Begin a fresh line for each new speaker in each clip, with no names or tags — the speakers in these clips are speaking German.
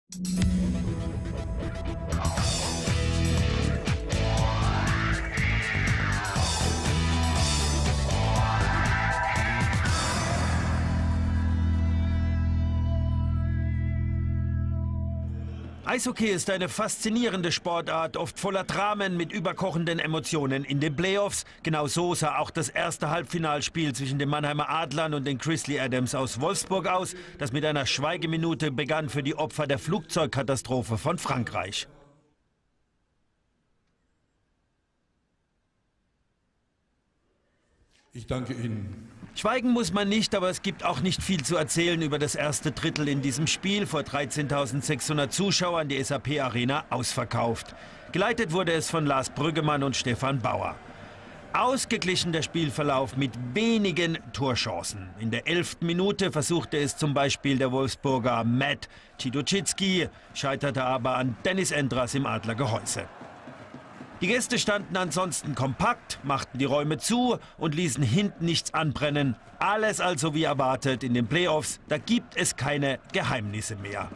Eishockey ist eine faszinierende Sportart, oft voller Dramen mit überkochenden Emotionen in den Playoffs. Genau so sah auch das erste Halbfinalspiel zwischen den Mannheimer Adlern und den Grizzly Adams aus Wolfsburg aus, das mit einer Schweigeminute begann für die Opfer der Flugzeugkatastrophe von Frankreich.
Ich danke Ihnen.
Schweigen muss man nicht, aber es gibt auch nicht viel zu erzählen über das erste Drittel in diesem Spiel. Vor 13.600 Zuschauern, die SAP Arena ausverkauft. Geleitet wurde es von Lars Brüggemann und Stefan Bauer. Ausgeglichen der Spielverlauf mit wenigen Torchancen. In der 11. Minute versuchte es zum Beispiel der Wolfsburger Matt Chidoczycki, scheiterte aber an Dennis Endras im Adlergehäuse. Die Gäste standen ansonsten kompakt, machten die Räume zu und ließen hinten nichts anbrennen. Alles also wie erwartet in den Playoffs, da gibt es keine Geheimnisse mehr.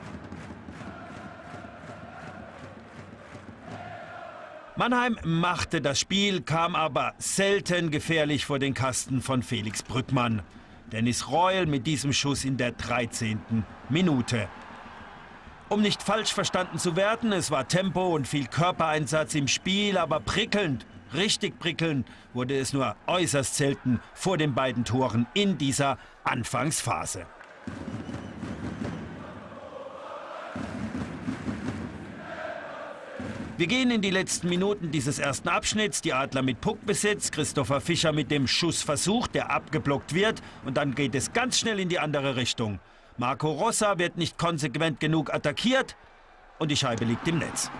Mannheim machte das Spiel, kam aber selten gefährlich vor den Kasten von Felix Brückmann. Dennis Reul mit diesem Schuss in der 13. Minute. Um nicht falsch verstanden zu werden, es war Tempo und viel Körpereinsatz im Spiel, aber prickelnd, richtig prickelnd, wurde es nur äußerst selten vor den beiden Toren in dieser Anfangsphase. Wir gehen in die letzten Minuten dieses ersten Abschnitts. Die Adler mit Puckbesitz, Christopher Fischer mit dem Schussversuch, der abgeblockt wird. Und dann geht es ganz schnell in die andere Richtung. Marco Rossa wird nicht konsequent genug attackiert und die Scheibe liegt im Netz.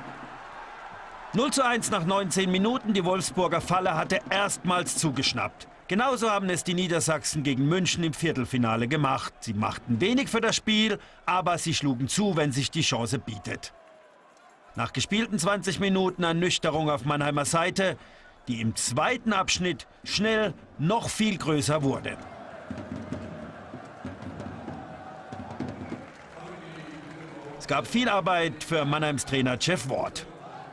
0:1 nach 19 Minuten. Die Wolfsburger Falle hatte erstmals zugeschnappt. Genauso haben es die Niedersachsen gegen München im Viertelfinale gemacht. Sie machten wenig für das Spiel, aber sie schlugen zu, wenn sich die Chance bietet. Nach gespielten 20 Minuten Ernüchterung auf Mannheimer Seite, die im zweiten Abschnitt schnell noch viel größer wurde. Es gab viel Arbeit für Mannheims Trainer Jeff Ward.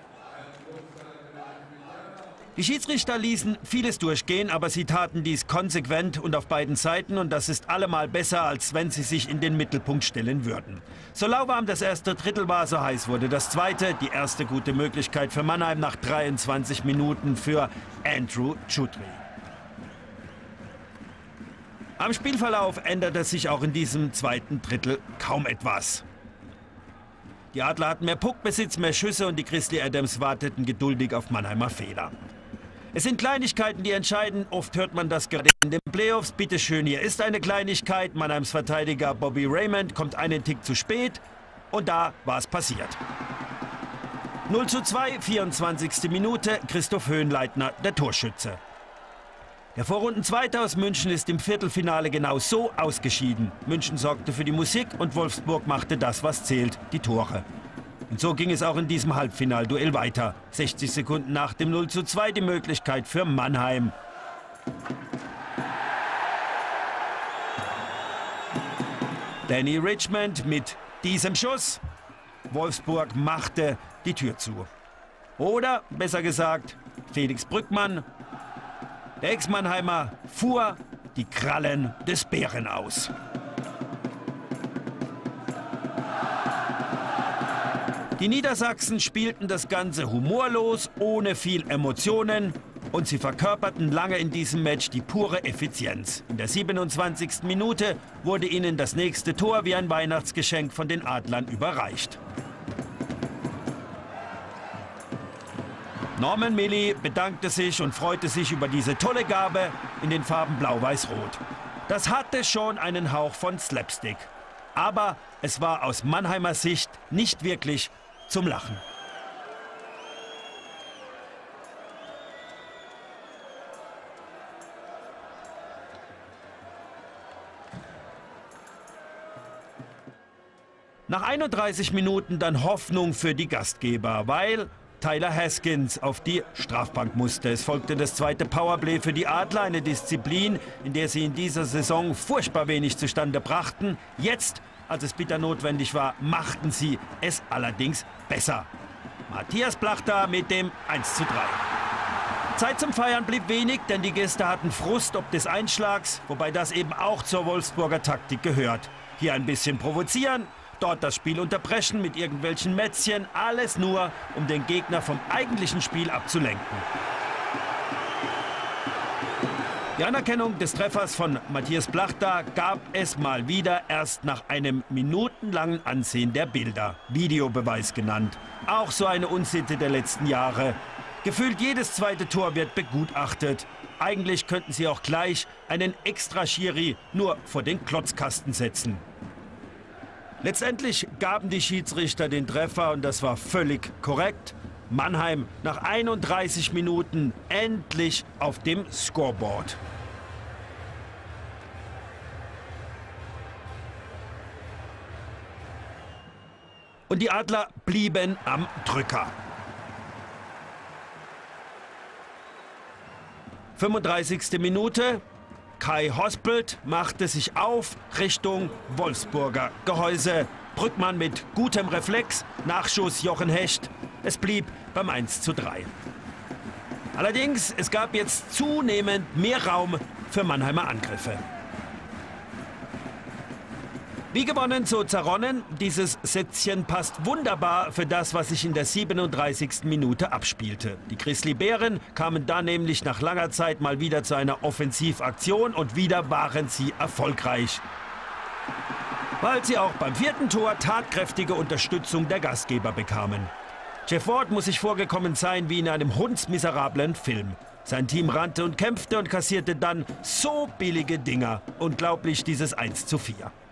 Die Schiedsrichter ließen vieles durchgehen, aber sie taten dies konsequent und auf beiden Seiten. Und das ist allemal besser, als wenn sie sich in den Mittelpunkt stellen würden. So lauwarm das erste Drittel war, so heiß wurde das zweite. Die erste gute Möglichkeit für Mannheim nach 23 Minuten für Andrew Chudry. Am Spielverlauf änderte sich auch in diesem zweiten Drittel kaum etwas. Die Adler hatten mehr Puckbesitz, mehr Schüsse und die Grizzly Adams warteten geduldig auf Mannheimer Fehler. Es sind Kleinigkeiten, die entscheiden. Oft hört man das gerade in den Playoffs. Bitte schön, hier ist eine Kleinigkeit. Mannheims Verteidiger Bobby Raymond kommt einen Tick zu spät. Und da war es passiert. 0:2, 24. Minute. Christoph Höhenleitner, der Torschütze. Der Vorrundenzweite aus München ist im Viertelfinale genau so ausgeschieden. München sorgte für die Musik und Wolfsburg machte das, was zählt, die Tore. Und so ging es auch in diesem Halbfinalduell weiter. 60 Sekunden nach dem 0:2 die Möglichkeit für Mannheim. Danny Richmond mit diesem Schuss. Wolfsburg machte die Tür zu. Oder, besser gesagt, Felix Brückmann, der Ex-Mannheimer, fuhr die Krallen des Bären aus. Die Niedersachsen spielten das Ganze humorlos, ohne viel Emotionen. Und sie verkörperten lange in diesem Match die pure Effizienz. In der 27. Minute wurde ihnen das nächste Tor wie ein Weihnachtsgeschenk von den Adlern überreicht. Norman Milley bedankte sich und freute sich über diese tolle Gabe in den Farben Blau-Weiß-Rot. Das hatte schon einen Hauch von Slapstick. Aber es war aus Mannheimer Sicht nicht wirklich zum Lachen. Nach 31 Minuten dann Hoffnung für die Gastgeber, weil Tyler Haskins auf die Strafbank musste. Es folgte das zweite Powerplay für die Adler, eine Disziplin, in der sie in dieser Saison furchtbar wenig zustande brachten. Jetzt als es bitter notwendig war, machten sie es allerdings besser. Matthias Plachter mit dem 1:3. Zeit zum Feiern blieb wenig, denn die Gäste hatten Frust ob des Einschlags, wobei das eben auch zur Wolfsburger Taktik gehört. Hier ein bisschen provozieren, dort das Spiel unterbrechen mit irgendwelchen Mätzchen, alles nur, um den Gegner vom eigentlichen Spiel abzulenken. Die Anerkennung des Treffers von Matthias Plachter gab es mal wieder erst nach einem minutenlangen Ansehen der Bilder, Videobeweis genannt. Auch so eine Unsitte der letzten Jahre. Gefühlt jedes zweite Tor wird begutachtet. Eigentlich könnten sie auch gleich einen Extra-Schiri nur vor den Klotzkasten setzen. Letztendlich gaben die Schiedsrichter den Treffer und das war völlig korrekt. Mannheim nach 31 Minuten endlich auf dem Scoreboard. Und die Adler blieben am Drücker. 35. Minute. Kai Hospelt machte sich auf Richtung Wolfsburger Gehäuse. Brückmann mit gutem Reflex, Nachschuss Jochen Hecht. Es blieb beim 1:3. Allerdings, es gab jetzt zunehmend mehr Raum für Mannheimer Angriffe. Wie gewonnen, so zerronnen. Dieses Sätzchen passt wunderbar für das, was sich in der 37. Minute abspielte. Die Grizzly Bären kamen da nämlich nach langer Zeit mal wieder zu einer Offensivaktion und wieder waren sie erfolgreich. Weil sie auch beim 4. Tor tatkräftige Unterstützung der Gastgeber bekamen. Jeff Ward muss sich vorgekommen sein wie in einem hundsmiserablen Film. Sein Team rannte und kämpfte und kassierte dann so billige Dinger. Unglaublich, dieses 1:4.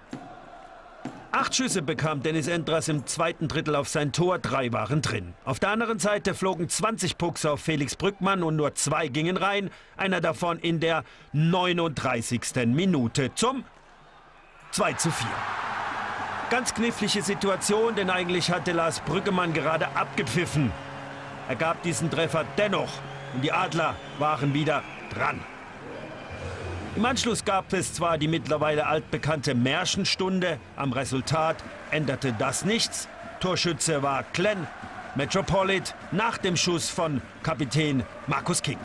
8 Schüsse bekam Dennis Endras im zweiten Drittel auf sein Tor, 3 waren drin. Auf der anderen Seite flogen 20 Pucks auf Felix Brückmann und nur 2 gingen rein. Einer davon in der 39. Minute zum 2:4. Ganz knifflige Situation, denn eigentlich hatte Lars Brüggemann gerade abgepfiffen. Er gab diesen Treffer dennoch und die Adler waren wieder dran. Im Anschluss gab es zwar die mittlerweile altbekannte Märchenstunde, am Resultat änderte das nichts. Torschütze war Glenn Metropolit nach dem Schuss von Kapitän Markus King.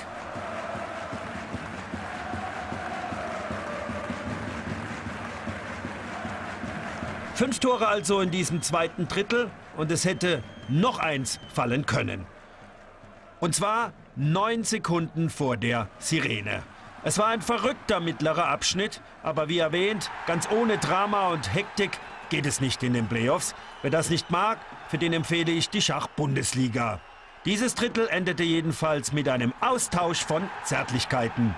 Fünf Tore also in diesem zweiten Drittel und es hätte noch eins fallen können. Und zwar 9 Sekunden vor der Sirene. Es war ein verrückter mittlerer Abschnitt, aber wie erwähnt, ganz ohne Drama und Hektik geht es nicht in den Playoffs. Wer das nicht mag, für den empfehle ich die Schach-Bundesliga. Dieses Drittel endete jedenfalls mit einem Austausch von Zärtlichkeiten.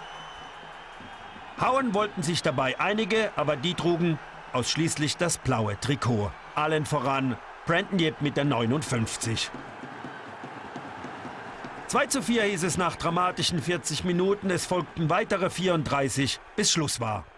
Hauen wollten sich dabei einige, aber die trugen ausschließlich das blaue Trikot. Allen voran Brandon Yip mit der 59. 2:4 hieß es nach dramatischen 40 Minuten. Es folgten weitere 34, bis Schluss war.